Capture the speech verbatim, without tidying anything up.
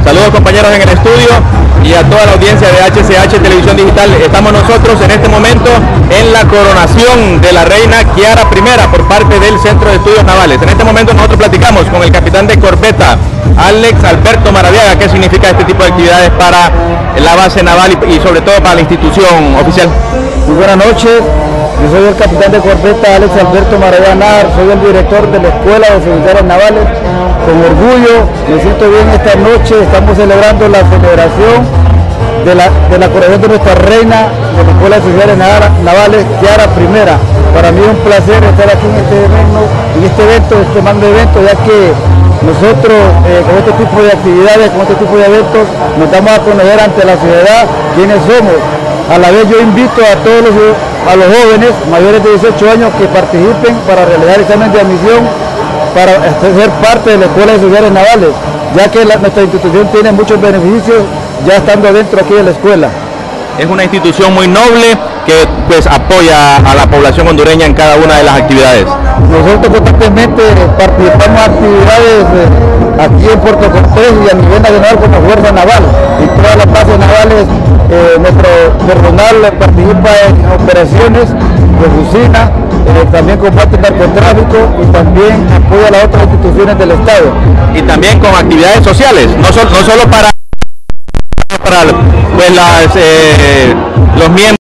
Saludos compañeros en el estudio y a toda la audiencia de H C H Televisión Digital. Estamos nosotros en este momento en la coronación de la reina Kiara primera por parte del Centro de Estudios Navales. En este momento nosotros platicamos con el capitán de corbeta, Alex Alberto Maradiaga, qué significa este tipo de actividades para la base naval y, y sobre todo para la institución oficial. Muy buenas noches, yo soy el capitán de corbeta Alex Alberto Maradiaga, soy el director de la Escuela de Oficiales Navales. Con orgullo, me siento bien esta noche, estamos celebrando la celebración de la, de la coronación de nuestra reina de la Escuela de Oficiales Navales, Kiara primera. Para mí es un placer estar aquí en este evento, en este evento, este magno evento, ya que nosotros eh, con este tipo de actividades, con este tipo de eventos, nos damos a conocer ante la sociedad quiénes somos. A la vez yo invito a todos los, a los jóvenes mayores de dieciocho años que participen para realizar examen de admisión para ser parte de la Escuela de Oficiales Navales, ya que la, nuestra institución tiene muchos beneficios ya estando dentro aquí de la escuela. Es una institución muy noble que pues apoya a la población hondureña en cada una de las actividades. Nosotros constantemente participamos en actividades eh, aquí en Puerto Cortés y a nivel nacional con la Fuerza Naval. Y todas las bases navales, eh, nuestro personal participa en operaciones de oficina, eh, también combate el narcotráfico y también apoya a las otras instituciones del Estado. Y también con actividades sociales, no, so, no solo para, para pues las, eh, los miembros